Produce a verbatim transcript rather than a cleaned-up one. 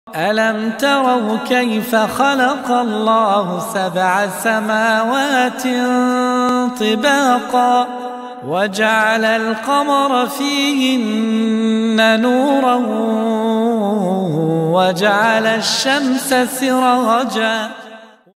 ألم تروا كيف خلق الله سبع سماوات طباقا وجعل القمر فيهن نورا وجعل الشمس سراجا